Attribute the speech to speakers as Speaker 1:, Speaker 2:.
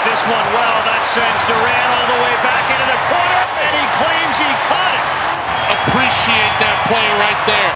Speaker 1: this one well. That sends Duran all the way back into the corner, and he claims he caught it.
Speaker 2: Appreciate that play right there.